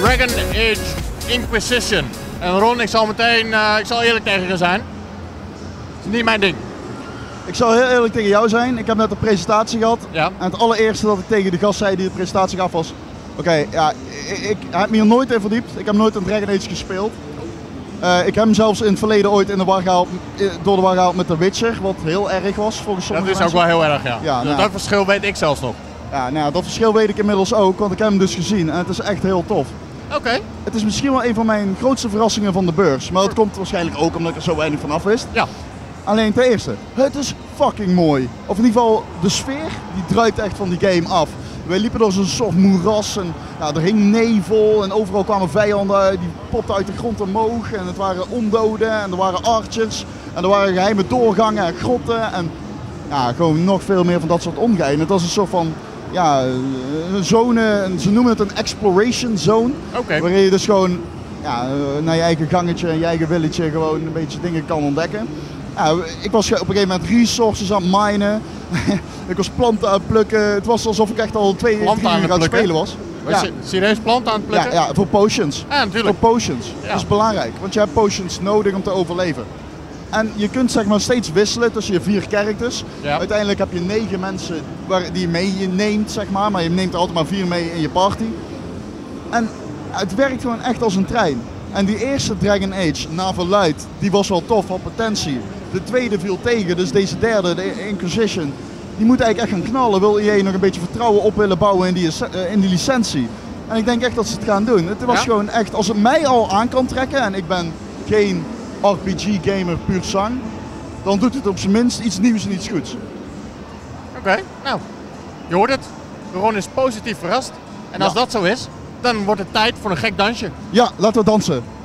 Dragon Age Inquisition. En Ron, ik zal eerlijk tegen je zijn. Het is niet mijn ding. Ik zal heel eerlijk tegen jou zijn. Ik heb net een presentatie gehad. Ja. En het allereerste dat ik tegen de gast zei die de presentatie gaf was... Oké, ja, ik heb me hier nooit in verdiept. Ik heb nooit een Dragon Age gespeeld. Ik heb hem zelfs in het verleden ooit in de war gehaald, door de war gehaald met The Witcher. Wat heel erg was volgens sommige mensen. Dat is ook wel heel erg, ja. Ja, nou, dat verschil weet ik zelfs nog. Ja, nou, dat verschil weet ik inmiddels ook, want ik heb hem dus gezien. En het is echt heel tof. Oké. Het is misschien wel een van mijn grootste verrassingen van de beurs. Maar dat komt waarschijnlijk ook omdat ik er zo weinig van af wist. Ja. Alleen ten eerste, het is fucking mooi. Of in ieder geval, de sfeer, die druipt echt van die game af. Wij liepen door zo'n soort moeras en ja, er hing nevel en overal kwamen vijanden uit, die popten uit de grond omhoog. En het waren ondoden en er waren archers en er waren geheime doorgangen en grotten. En ja, gewoon nog veel meer van dat soort ongein. Het was een soort van, ja, een zone, ze noemen het een exploration zone. Oké. Waarin je dus gewoon ja, naar je eigen gangetje en je eigen village gewoon een beetje dingen kan ontdekken. Ja, ik was op een gegeven moment resources aan het minen. Ik was planten aan het plukken. Het was alsof ik echt al 2-3 uur aan het spelen was. Ja. Serieus planten aan het plukken? Ja, voor potions. Ja, natuurlijk. Voor potions. Ja. Dat is belangrijk, want je hebt potions nodig om te overleven. En je kunt zeg maar steeds wisselen tussen je 4 characters. Ja. Uiteindelijk heb je 9 mensen die je neemt, zeg maar je neemt er altijd maar 4 mee in je party. En het werkt gewoon echt als een trein. En die eerste Dragon Age, naar verluidt, die was wel tof, had potentie. De tweede viel tegen, dus deze derde, de Inquisition, die moet eigenlijk echt gaan knallen. Wil EA nog een beetje vertrouwen op willen bouwen in die licentie. En ik denk echt dat ze het gaan doen. Het was gewoon echt, als het mij al aan kan trekken, en ik ben geen RPG-gamer puur sang, dan doet het op zijn minst iets nieuws en iets goeds. Oké, nou, je hoort het. Ron is positief verrast. En als dat zo is, dan wordt het tijd voor een gek dansje. Ja, laten we dansen.